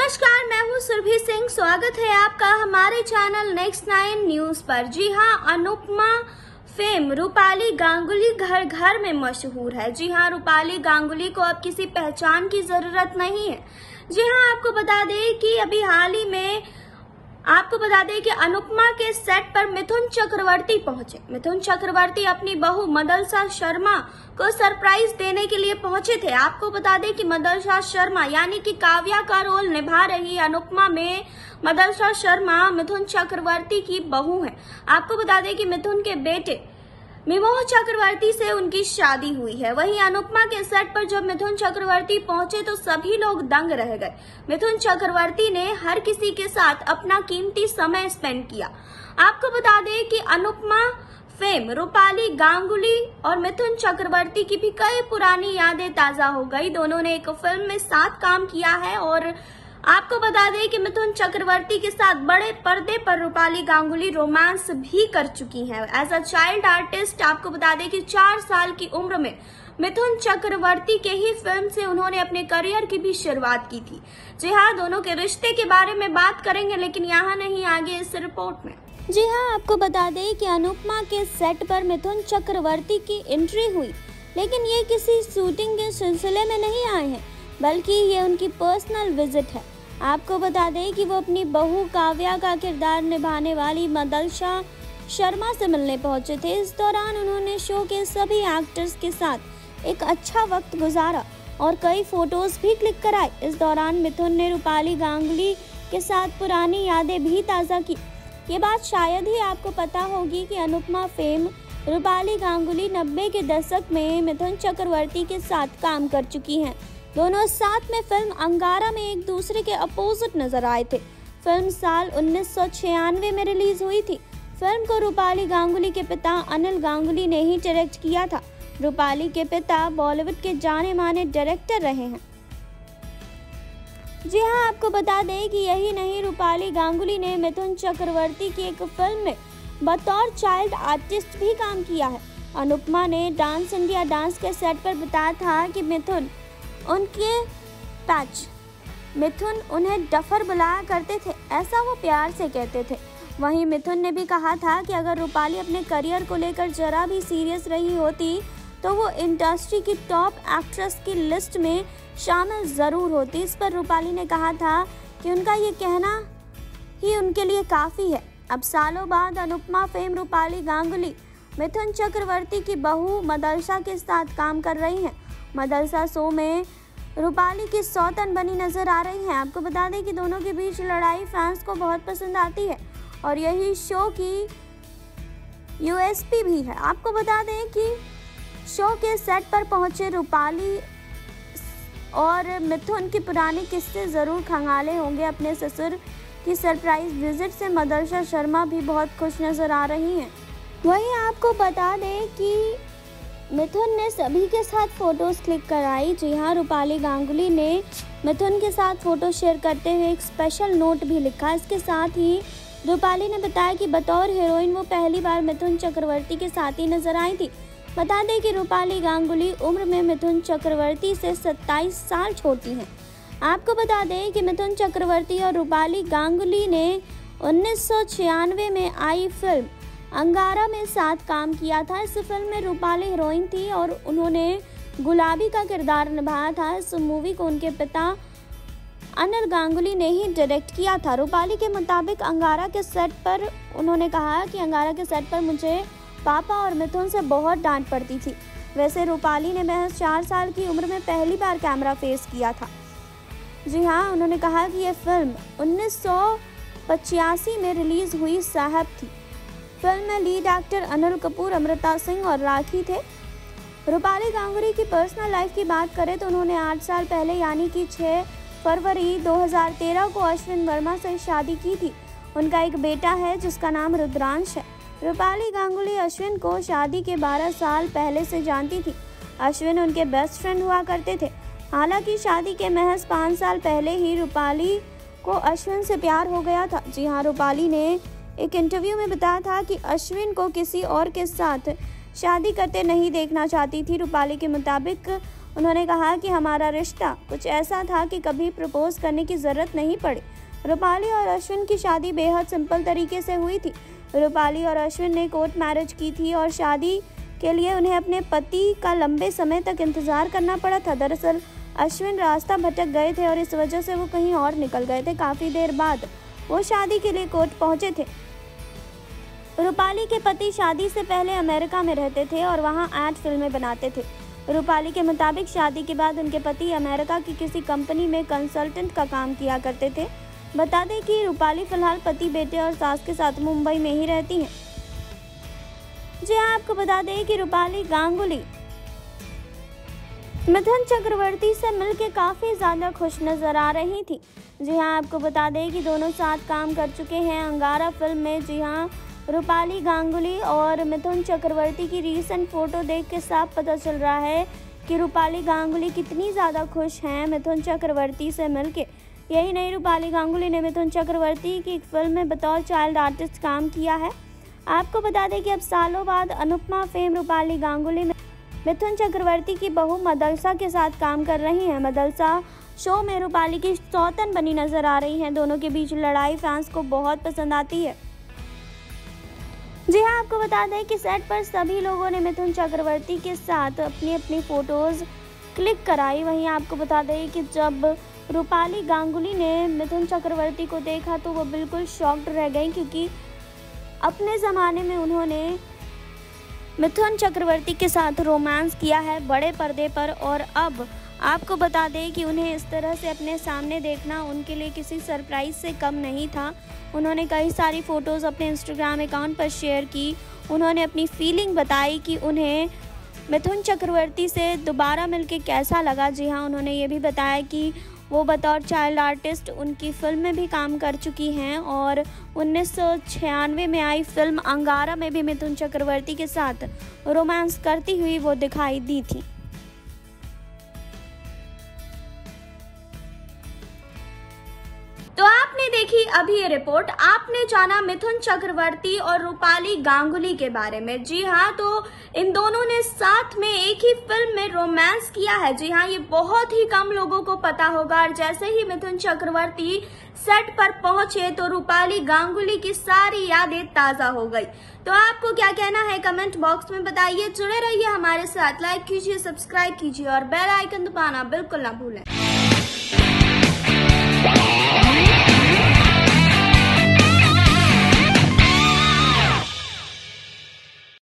नमस्कार, मैं हूं सुरभि सिंह। स्वागत है आपका हमारे चैनल नेक्स्ट 9 न्यूज पर। जी हां, अनुपमा फेम रूपाली गांगुली घर घर में मशहूर है। जी हां, रूपाली गांगुली को अब किसी पहचान की जरूरत नहीं है। जी हां, आपको बता दें कि अभी हाल ही में कि अनुपमा के सेट पर मिथुन चक्रवर्ती पहुंचे। मिथुन चक्रवर्ती अपनी बहू मदलसा शर्मा को सरप्राइज देने के लिए पहुंचे थे। आपको बता दें कि मदलसा शर्मा यानी कि काव्या का रोल निभा रही अनुपमा में मदलसा शर्मा मिथुन चक्रवर्ती की बहू है। आपको बता दें कि मिथुन के बेटे मिमोह चक्रवर्ती से उनकी शादी हुई है। वहीं अनुपमा के सेट पर जब मिथुन चक्रवर्ती पहुंचे तो सभी लोग दंग रह गए। मिथुन चक्रवर्ती ने हर किसी के साथ अपना कीमती समय स्पेंड किया। आपको बता दें कि अनुपमा फेम रूपाली गांगुली और मिथुन चक्रवर्ती की भी कई पुरानी यादें ताजा हो गई। दोनों ने एक फिल्म में साथ काम किया है और आपको बता दें कि मिथुन चक्रवर्ती के साथ बड़े पर्दे पर रूपाली गांगुली रोमांस भी कर चुकी हैं। एज अ चाइल्ड आर्टिस्ट आपको बता दें कि 4 साल की उम्र में मिथुन चक्रवर्ती के ही फिल्म से उन्होंने अपने करियर की भी शुरुआत की थी। जी हाँ, दोनों के रिश्ते के बारे में बात करेंगे, लेकिन यहाँ नहीं, आगे इस रिपोर्ट में। जी हाँ, आपको बता दें कि अनुपमा के सेट पर मिथुन चक्रवर्ती की एंट्री हुई, लेकिन ये किसी शूटिंग के सिलसिले में नहीं आए हैं, बल्कि ये उनकी पर्सनल विजिट है। आपको बता दें कि वो अपनी बहू काव्या का किरदार निभाने वाली मदलसा शर्मा से मिलने पहुंचे थे। इस दौरान उन्होंने शो के सभी एक्टर्स के साथ एक अच्छा वक्त गुजारा और कई फोटोज भी क्लिक कराए। इस दौरान मिथुन ने रूपाली गांगुली के साथ पुरानी यादें भी ताज़ा की। ये बात शायद ही आपको पता होगी कि अनुपमा फेम रूपाली गांगुली 90 के दशक में मिथुन चक्रवर्ती के साथ काम कर चुकी हैं। दोनों साथ में फिल्म अंगारा में एक दूसरे के अपोजिट नजर आए थे। फिल्म साल 1996 में रिलीज हुई थी। फिल्म को रूपाली गांगुली के पिता अनिल गांगुली ने ही डायरेक्ट किया था। रूपाली के पिता बॉलीवुड के जाने माने डायरेक्टर रहे हैं। जी हाँ, आपको बता दें कि यही नहीं, रूपाली गांगुली ने मिथुन चक्रवर्ती की एक फिल्म में बतौर चाइल्ड आर्टिस्ट भी काम किया है। अनुपमा ने डांस इंडिया डांस के सेट पर बताया था कि मिथुन उन्हें डफर बुलाया करते थे, ऐसा वो प्यार से कहते थे। वहीं मिथुन ने भी कहा था कि अगर रूपाली अपने करियर को लेकर जरा भी सीरियस रही होती तो वो इंडस्ट्री की टॉप एक्ट्रेस की लिस्ट में शामिल ज़रूर होती। इस पर रूपाली ने कहा था कि उनका ये कहना ही उनके लिए काफ़ी है। अब सालों बाद अनुपमा फेम रूपाली गांगुली मिथुन चक्रवर्ती की बहू मदलसा के साथ काम कर रही हैं। मदलसा शो में रूपाली की सौतन बनी नजर आ रही हैं। आपको बता दें कि दोनों के बीच लड़ाई फैंस को बहुत पसंद आती है और यही शो की यूएसपी भी है। आपको बता दें कि शो के सेट पर पहुंचे रूपाली और मिथुन की पुराने किस्से ज़रूर खंगाले होंगे। अपने ससुर की सरप्राइज विजिट से मदलसा शर्मा भी बहुत खुश नजर आ रही हैं। वहीं आपको बता दें कि मिथुन ने सभी के साथ फोटोज़ क्लिक कराई। जी हाँ, रूपाली गांगुली ने मिथुन के साथ फ़ोटो शेयर करते हुए एक स्पेशल नोट भी लिखा। इसके साथ ही रूपाली ने बताया कि बतौर हीरोइन वो पहली बार मिथुन चक्रवर्ती के साथ ही नजर आई थी। बता दें कि रूपाली गांगुली उम्र में मिथुन चक्रवर्ती से 27 साल छोटी हैं। आपको बता दें कि मिथुन चक्रवर्ती और रूपाली गांगुली ने 1996 में आई फिल्म अंगारा में साथ काम किया था। इस फिल्म में रूपाली हीरोइन थी और उन्होंने गुलाबी का किरदार निभाया था। इस मूवी को उनके पिता अनिल गांगुली ने ही डायरेक्ट किया था। रूपाली के मुताबिक अंगारा के सेट पर उन्होंने कहा कि अंगारा के सेट पर मुझे पापा और मिथुन से बहुत डांट पड़ती थी। वैसे रूपाली ने महज 4 साल की उम्र में पहली बार कैमरा फेस किया था। जी हाँ, उन्होंने कहा कि यह फिल्म 1985 में रिलीज हुई साहब थी। फिल्म में लीड एक्टर अनिल कपूर, अमृता सिंह और राखी थे। रूपाली गांगुली की पर्सनल लाइफ की बात करें तो उन्होंने 8 साल पहले यानी कि 6 फरवरी 2013 को अश्विन वर्मा से शादी की थी। उनका एक बेटा है जिसका नाम रुद्रांश है। रूपाली गांगुली अश्विन को शादी के 12 साल पहले से जानती थी। अश्विन उनके बेस्ट फ्रेंड हुआ करते थे। हालांकि शादी के महज 5 साल पहले ही रूपाली को अश्विन से प्यार हो गया था। जी हाँ, रूपाली ने एक इंटरव्यू में बताया था कि अश्विन को किसी और के साथ शादी करते नहीं देखना चाहती थी। रूपाली के मुताबिक उन्होंने कहा कि हमारा रिश्ता कुछ ऐसा था कि कभी प्रपोज करने की ज़रूरत नहीं पड़ी। रूपाली और अश्विन की शादी बेहद सिंपल तरीके से हुई थी। रूपाली और अश्विन ने कोर्ट मैरिज की थी और शादी के लिए उन्हें अपने पति का लंबे समय तक इंतज़ार करना पड़ा था। दरअसल अश्विन रास्ता भटक गए थे और इस वजह से वो कहीं और निकल गए थे। काफ़ी देर बाद वो शादी के लिए कोर्ट पहुंचे थे। रूपाली के पति शादी से पहले अमेरिका में रहते थे और वहां ऐड फिल्में बनाते थे। रूपाली के मुताबिक शादी के बाद उनके पति अमेरिका की किसी कंपनी में कंसल्टेंट का काम किया करते थे। बता दें कि रूपाली फिलहाल पति, बेटे और सास के साथ मुंबई में ही रहती हैं। जी हाँ, आपको बता दें कि रूपाली गांगुली मिथुन चक्रवर्ती से मिलके काफ़ी ज़्यादा खुश नज़र आ रही थी। जी हाँ, आपको बता दें कि दोनों साथ काम कर चुके हैं अंगारा फिल्म में। जी हाँ, रूपाली गांगुली और मिथुन चक्रवर्ती की रीसेंट फ़ोटो देख के साफ पता चल रहा है कि रूपाली गांगुली कितनी ज़्यादा खुश हैं मिथुन चक्रवर्ती से मिलके। यही नहीं, रूपाली गांगुली ने मिथुन चक्रवर्ती की एक फिल्म में बतौर चाइल्ड आर्टिस्ट काम किया है। आपको बता दें कि अब सालों बाद अनुपमा फेम रूपाली गांगुली मिथुन चक्रवर्ती की बहू मदलसा के साथ काम कर रही हैं। मदलसा शो में रूपाली की सौतन बनी नजर आ रही हैं। दोनों के बीच लड़ाई फैंस को बहुत पसंद आती है। जी हाँ, आपको बता दें कि सेट पर सभी लोगों ने मिथुन चक्रवर्ती के साथ अपनी अपनी फ़ोटोज़ क्लिक कराई। वहीं आपको बता दें कि जब रूपाली गांगुली ने मिथुन चक्रवर्ती को देखा तो वो बिल्कुल शॉक्ड रह गई, क्योंकि अपने ज़माने में उन्होंने मिथुन चक्रवर्ती के साथ रोमांस किया है बड़े पर्दे पर, और अब आपको बता दें कि उन्हें इस तरह से अपने सामने देखना उनके लिए किसी सरप्राइज़ से कम नहीं था। उन्होंने कई सारी फ़ोटोज़ अपने इंस्टाग्राम अकाउंट पर शेयर की। उन्होंने अपनी फीलिंग बताई कि उन्हें मिथुन चक्रवर्ती से दोबारा मिलके कैसा लगा। जी हाँ, उन्होंने ये भी बताया कि वो बतौर चाइल्ड आर्टिस्ट उनकी फिल्म में भी काम कर चुकी हैं और 1996 में आई फिल्म अंगारा में भी मिथुन चक्रवर्ती के साथ रोमांस करती हुई वो दिखाई दी थी। तो आपने देखी अभी ये रिपोर्ट, आपने जाना मिथुन चक्रवर्ती और रूपाली गांगुली के बारे में। जी हाँ, तो इन दोनों ने साथ में एक ही फिल्म में रोमांस किया है। जी हाँ, ये बहुत ही कम लोगों को पता होगा। और जैसे ही मिथुन चक्रवर्ती सेट पर पहुंचे तो रूपाली गांगुली की सारी यादें ताजा हो गई। तो आपको क्या कहना है कमेंट बॉक्स में बताइए। जुड़े रहिए हमारे साथ, लाइक कीजिए, सब्सक्राइब कीजिए और बेल आइकन दबाना बिल्कुल ना भूलें।